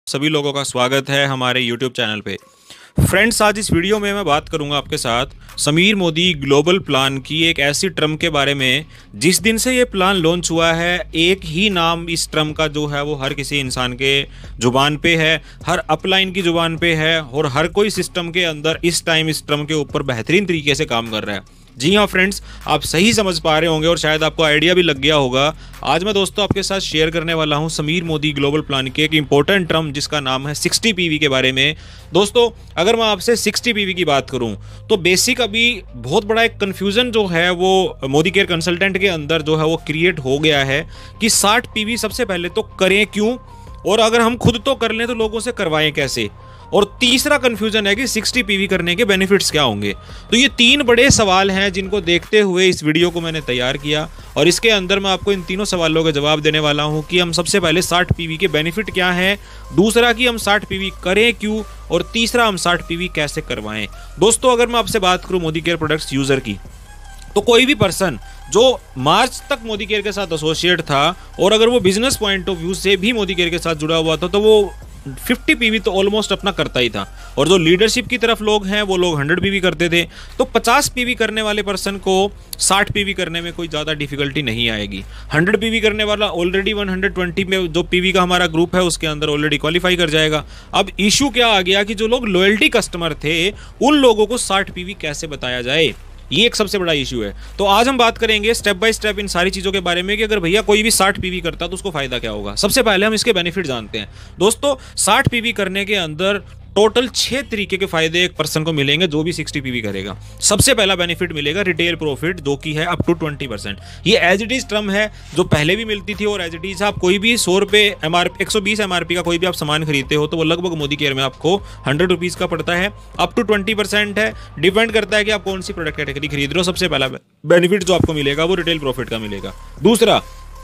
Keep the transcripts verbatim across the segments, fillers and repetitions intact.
सभी लोगों का स्वागत है हमारे यूट्यूब चैनल पे। फ्रेंड्स, आज इस वीडियो में मैं बात करूंगा आपके साथ समीर मोदी ग्लोबल प्लान की एक ऐसी टर्म के बारे में जिस दिन से ये प्लान लॉन्च हुआ है, एक ही नाम इस टर्म का जो है वो हर किसी इंसान के जुबान पे है, हर अपलाइन की जुबान पे है और हर कोई सिस्टम के अंदर इस टाइम इस टर्म के ऊपर बेहतरीन तरीके से काम कर रहा है। जी हाँ फ्रेंड्स, आप सही समझ पा रहे होंगे और शायद आपको आइडिया भी लग गया होगा। आज मैं दोस्तों आपके साथ शेयर करने वाला हूँ समीर मोदी ग्लोबल प्लान के एक इंपॉर्टेंट टर्म जिसका नाम है सिक्सटी पीवी के बारे में। दोस्तों, अगर मैं आपसे सिक्सटी पीवी की बात करूँ तो बेसिक अभी बहुत बड़ा एक कन्फ्यूज़न जो है वो मोदी केयर कंसल्टेंट के अंदर जो है वो क्रिएट हो गया है कि साठ पीवी सबसे पहले तो करें क्यों, और अगर हम खुद तो कर लें तो लोगों से करवाएं कैसे, और तीसरा कंफ्यूजन है कि सिक्सटी पीवी करने के बेनिफिट्स क्या होंगे। तो ये तीन बड़े सवाल हैं जिनको देखते हुए इस वीडियो को मैंने तैयार किया और इसके अंदर मैं आपको इन तीनों सवालों के जवाब देने वाला हूं कि हम सबसे पहले साठ पीवी के बेनिफिट क्या हैं, दूसरा कि हम साठ पीवी करें क्यों, और तीसरा हम साठ पीवी कैसे करवाएं। दोस्तों, अगर मैं आपसे बात करूँ मोदी केयर प्रोडक्ट्स यूज़र की, तो कोई भी पर्सन जो मार्च तक मोदी केयर के साथ एसोसिएट था और अगर वो बिजनेस पॉइंट ऑफ व्यू से भी मोदी केयर के साथ जुड़ा हुआ था तो वो फिफ्टी पीवी तो ऑलमोस्ट अपना करता ही था, और जो लीडरशिप की तरफ लोग हैं वो लोग हंड्रेड पीवी करते थे। तो पचास पीवी करने वाले पर्सन को साठ पीवी करने में कोई ज़्यादा डिफिकल्टी नहीं आएगी। हंड्रेड पीवी करने वाला ऑलरेडी वन हंड्रेड ट्वेंटी में जो पीवी का हमारा ग्रुप है उसके अंदर ऑलरेडी क्वालिफाई कर जाएगा। अब इशू क्या आ गया कि जो लोग लॉयल्टी कस्टमर थे उन लोगों को साठ पीवी कैसे बताया जाए, ये एक सबसे बड़ा इशू है। तो आज हम बात करेंगे स्टेप बाय स्टेप इन सारी चीज़ों के बारे में कि अगर भैया कोई भी साठ पीवी करता तो उसको फायदा क्या होगा। सबसे पहले हम इसके बेनिफिट जानते हैं। दोस्तों, साठ पीवी करने के अंदर टोटल छह तरीके के फायदे एक पर्सन को मिलेंगे जो भी सिक्सटी पीवी करेगा। सबसे पहला बेनिफिट मिलेगा रिटेल प्रॉफिट, जो कि है अप टू ट्वेंटी परसेंट। ये एज इट इज टर्म है जो पहले भी मिलती थी और एज इट इज आप कोई भी सौ रुपये एम आर एक सौ बीस एम आर पी का कोई भी आप सामान खरीदते हो तो वो लगभग मोदी केयर में आपको हंड्रेड रुपीज़ का पड़ता है। अप टू ट्वेंटी परसेंट है, डिपेंड करता है कि आप कौन सी प्रोडक्ट कैटेगरी खरीद रहे हो। सबसे पहला बेनिफिट जो आपको मिलेगा वो रिटेल प्रॉफिट का मिलेगा। दूसरा,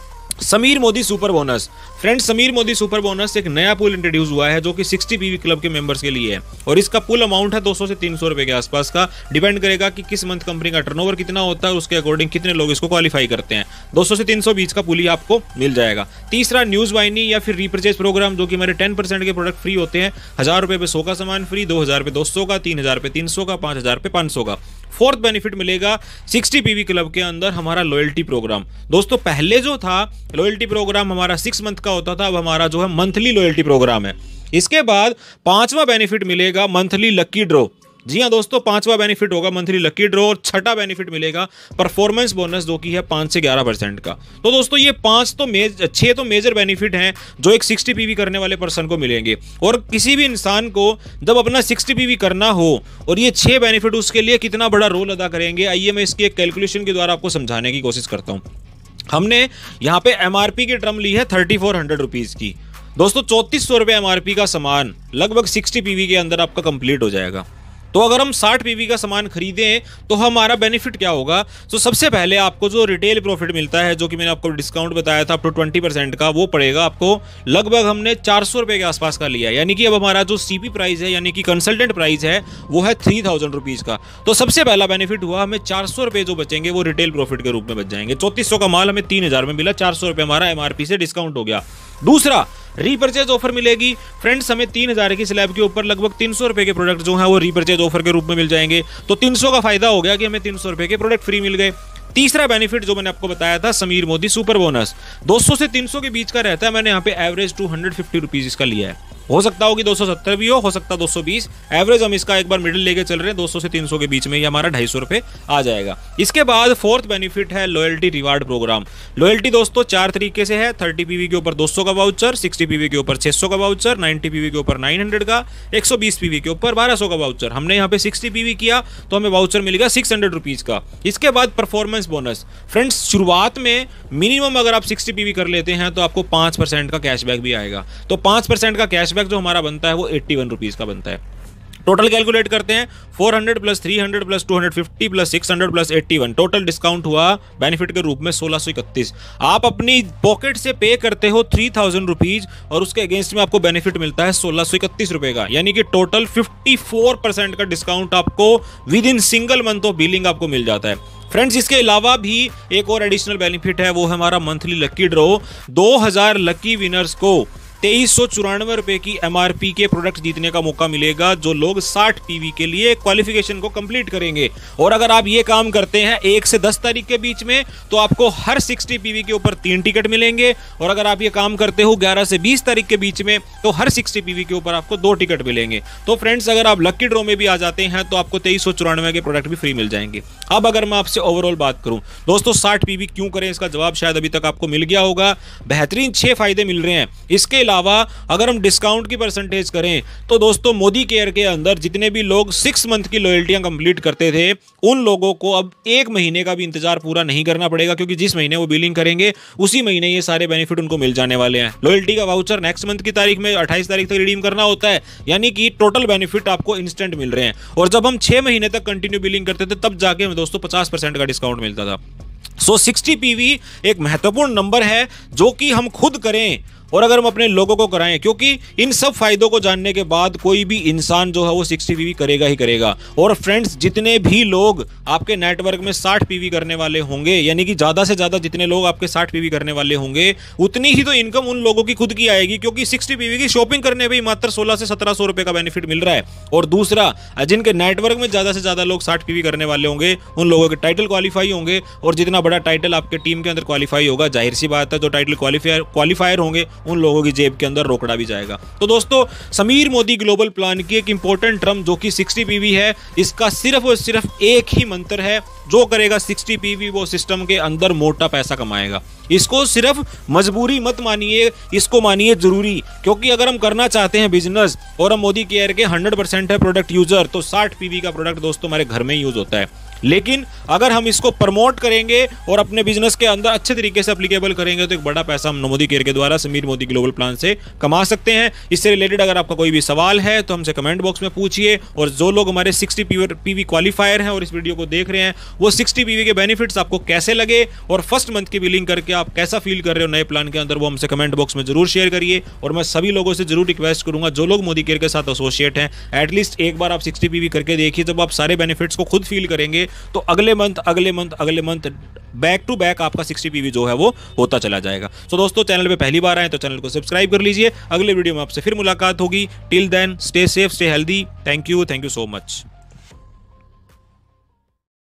Samir Modi super bonus. Friends, Samir Modi super bonus एक नया पुल इंट्रोड्यूस हुआ है जो कि सिक्सटी पीवी क्लब के मेंबर्स के लिए है और इसका पुल अमाउंट है दो सौ से तीन सौ रुपए के आसपास का। डिपेंड करेगा कि किस मंथ कंपनी का टर्नओवर कितना होता है, उसके अकॉर्डिंग कितने लोग इसको क्वालिफाई करते हैं। दो सौ से तीन सौ बीच का पुल ही आपको मिल जाएगा। तीसरा, न्यूज वाहिनी या फिर रीपरचेज प्रोग्राम, जो कि हमारे टेन परसेंट के प्रोडक्ट फ्री होते हैं। हजार रुपए पे सौ का सामान फ्री, दो हजार पे दो सौ का, तीन हजार पे तीन सौ का, पांच हजार पे पांच सौ का। फोर्थ बेनिफिट मिलेगा सिक्सटी पीवी क्लब के अंदर हमारा लॉयल्टी प्रोग्राम। दोस्तों, पहले जो था लॉयल्टी प्रोग्राम हमारा सिक्स मंथ का होता था, अब हमारा जो है मंथली लॉयल्टी प्रोग्राम है। इसके बाद पांचवा बेनिफिट मिलेगा मंथली लकी ड्रॉ। जी हाँ दोस्तों, पांचवा बेनिफिट होगा मंथली लकी ड्रॉ और छठा बेनिफिट मिलेगा परफॉर्मेंस बोनस, जो कि है पाँच से ग्यारह परसेंट का। तो दोस्तों, ये पांच तो मेज छह तो मेजर बेनिफिट हैं जो एक सिक्सटी पीवी करने वाले पर्सन को मिलेंगे। और किसी भी इंसान को जब अपना सिक्सटी पीवी करना हो और ये छह बेनिफिट उसके लिए कितना बड़ा रोल अदा करेंगे, आइए मैं इसकी एक कैलकुलेशन के द्वारा आपको समझाने की कोशिश करता हूँ। हमने यहाँ पे एमआरपी की टर्म ली है थर्टी फोर हंड्रेड रुपीज़ की। दोस्तों, चौंतीस सौ रुपये एमआरपी का सामान लगभग सिक्सटी पीवी के अंदर आपका कंप्लीट हो जाएगा। तो अगर हम साठ पीवी का सामान खरीदें तो हमारा बेनिफिट क्या होगा। तो सबसे पहले आपको जो रिटेल प्रॉफिट मिलता है, जो कि मैंने आपको डिस्काउंट बताया था अप टू ट्वेंटी परसेंट का, वो पड़ेगा आपको लगभग हमने चार सौ रुपये के आसपास का लिया। यानी कि अब हमारा जो सीपी प्राइस है यानी कि कंसल्टेंट प्राइस है वो है थ्री थाउजेंड रुपीज़ का। तो सबसे पहला बेनिफिट हुआ, हमें चार सौ रुपये जो बचेंगे वो रिटेल प्रॉफिट के रूप में बच जाएंगे। चौंतीस सौ का माल हमें तीन हज़ार में मिला, चार सौ रुपये हमारा एमआरपी से डिस्काउंट हो गया। दूसरा, रीपरचेज ऑफर मिलेगी। फ्रेंड्स, हमें तीन हजार की स्लैब के ऊपर लगभग तीन सौ रुपए के प्रोडक्ट जो है वो रीपरचेज ऑफर के रूप में मिल जाएंगे। तो तीन सौ का फायदा हो गया कि हमें तीन सौ रुपए के प्रोडक्ट फ्री मिल गए। तीसरा बेनिफिट जो मैंने आपको बताया था समीर मोदी सुपर बोनस, दो सौ से तीन सौ के बीच का रहता है। मैंने यहाँ पे average two hundred fifty rupees इसका लिया है। हो सकता हो कि दो सौ सत्तर भी हो, हो सकता है दो सौ बीस। एवरेज हम इसका एक बार मिडिल लेके चल रहे हैं, दो सौ से तीन सौ के बीच में ही हमारा ढाई सौ रुपए आ जाएगा। इसके बाद फोर्थ बेनिफिट है लॉयल्टी रिवार्ड प्रोग्राम। लॉयल्टी दोस्तों चार तरीके से है, थर्टी पीवी के ऊपर दो सौ का वाउचर, सिक्सटी पीवी के ऊपर छह सौ का वाउचर, नाइन्टी पीवी के ऊपर नाइन हंड्रेड का, एक सौ बीस पीवी के ऊपर बारह सौ का वाउचर। हमने यहाँ पे सिक्सटी पीवी किया तो हमें वाउचर मिलेगा सिक्स हंड्रेड रुपीज का। इसके बाद परफॉर्मेंस बोनस। फ्रेंड्स, शुरुआत में मिनिमम अगर आप सिक्सटी पीवी कर लेते हैं तो आपको पांच परसेंट का कैशबैक भी आएगा। तो पांच परसेंट का कैशबैक जो हमारा बनता है वो इक्यासी रुपीस का बनता है। टोटल कैलकुलेट करते हैं, four hundred plus three hundred plus two hundred fifty plus six hundred plus इक्यासी, टोटल डिस्काउंट हुआ बेनिफिट के रूप में सोलह सौ इकतीस। आप अपनी पॉकेट से पे करते हो थ्री थाउजेंड रुपीज और उसके अगेंस्ट में आपको बेनिफिट मिलता है सोलह सौ इकतीस रुपए का, यानी कि टोटल फिफ्टी फोर परसेंट का डिस्काउंट आपको within single month of billing आपको मिल जाता है। फ्रेंड्स, इसके अलावा भी एक और एडिशनल बेनिफिट है, वो है हमारा मंथली लकी ड्रॉ। दो हज़ार लकी विनर्स को तेईस सौ चौरानवे रुपए की एमआरपी के प्रोडक्ट जीतने का मौका मिलेगा जो लोग साठ पीवी के लिए क्वालिफिकेशन को कंप्लीट करेंगे। और अगर आप ये काम करते हैं एक से दस तारीख के बीच में तो आपको हर साठ पीवी के ऊपर तीन टिकट मिलेंगे, और अगर आप ये काम करते हो ग्यारह से बीस तारीख के बीच में तो हर साठ पीवी के ऊपर आपको दो टिकट मिलेंगे। तो फ्रेंड्स, अगर आप लकी ड्रॉ में भी आ जाते हैं तो आपको तेईस सौ चौरानवे के प्रोडक्ट भी फ्री मिल जाएंगे। अब अगर मैं आपसे ओवरऑल बात करूं दोस्तों, साठ पीवी क्यों करें, इसका जवाब शायद अभी तक आपको मिल गया होगा। बेहतरीन छह फायदे मिल रहे हैं। इसके अलावा अगर हम डिस्काउंट की परसेंटेज करें तो दोस्तों, मोदी केयर के अंदर जितने भी लोग सिक्स मंथ की लॉयल्टियां कंप्लीट करते थे उन लोगों को अब एक महीने का भी इंतजार पूरा नहीं करना पड़ेगा, क्योंकि जिस महीने वो बिलिंग करेंगे उसी महीने ये सारे बेनिफिट उनको मिल जाने वाले हैं। लॉयल्टी का वाउचर नेक्स्ट मंथ की तारीख में अट्ठाईस तारीख तक रिडीम करना होता है, यानी कि टोटल बेनिफिट आपको इंस्टेंट मिल रहे हैं। और जब हम छह महीने तक कंटिन्यू बिलिंग करते थे तब जाके हमें दोस्तों पचास परसेंट का डिस्काउंट मिलता था। सो सिक्सटी पीवी एक महत्वपूर्ण नंबर है जो कि हम खुद करें और अगर हम अपने लोगों को कराएं, क्योंकि इन सब फायदों को जानने के बाद कोई भी इंसान जो है वो सिक्सटी पीवी करेगा ही करेगा। और फ्रेंड्स, जितने भी लोग आपके नेटवर्क में साठ पीवी करने वाले होंगे, यानी कि ज्यादा से ज्यादा जितने लोग आपके साठ पीवी करने वाले होंगे उतनी ही तो इनकम उन लोगों की खुद की आएगी, क्योंकि सिक्सटी पीवी की शॉपिंग करने में मात्र सोलह से सत्रह सौ रुपए का बेनिफिट मिल रहा है। और दूसरा, जिनके नेटवर्क में ज्यादा से ज्यादा लोग साठ पीवी करने वाले होंगे उन लोगों के टाइटल क्वालिफाई होंगे, और जितना बड़ा टाइटल आपके टीम के अंदर क्वालिफाई होगा, जाहिर सी बात है जो टाइटल क्वालिफायर क्वालिफायर होंगे उन लोगों की जेब के अंदर रोकड़ा भी जाएगा। तो दोस्तों, समीर मोदी ग्लोबल प्लान की एक इंपॉर्टेंट टर्म जो कि सिक्सटी पीवी है, इसका सिर्फ और सिर्फ एक ही मंत्र है, जो करेगा सिक्सटी पीवी वो सिस्टम के अंदर मोटा पैसा कमाएगा। इसको सिर्फ मजबूरी मत मानिए, इसको मानिए जरूरी, क्योंकि अगर हम करना चाहते हैं बिजनेस और हम मोदी केयर के हंड्रेड परसेंट है प्रोडक्ट यूजर, तो साठ पीवी का प्रोडक्ट दोस्तों हमारे घर में ही यूज होता है। लेकिन अगर हम इसको प्रमोट करेंगे और अपने बिजनेस के अंदर अच्छे तरीके से एप्लीकेबल करेंगे तो एक बड़ा पैसा हम मोदी केयर के द्वारा समीर मोदी ग्लोबल प्लान से कमा सकते हैं। इससे रिलेटेड अगर आपका कोई भी सवाल है तो हमसे कमेंट बॉक्स में पूछिए, और जो लोग हमारे सिक्सटी पीवी क्वालिफायर हैं और इस वीडियो को देख रहे हैं वो सिक्सटी पीवी के बेनिफिट्स आपको कैसे लगे और फर्स्ट मंथ की बिलिंग करके आप कैसा फील कर रहे हो नए प्लान के अंदर, वो हमसे कमेंट बॉक्स में जरूर शेयर करिए। और मैं सभी लोगों से जरूर रिक्वेस्ट करूंगा, जो लोग मोदी केयर के साथ एसोसिएट हैं, एटलीस्ट एक बार आप सिक्सटी पीवी करके देखिए। जब आप सारे बेनिफिट्स को खुद फील करेंगे तो अगले मंथ अगले मंथ अगले मंथ बैक टू बैक आपका सिक्सटी पीवी जो है वो होता चला जाएगा। सो दोस्तों, चैनल पे पहली बार आए तो चैनल को सब्सक्राइब कर लीजिए। अगले वीडियो में आपसे फिर मुलाकात होगी। Till then stay safe, stay healthy. Thank you, thank you so much.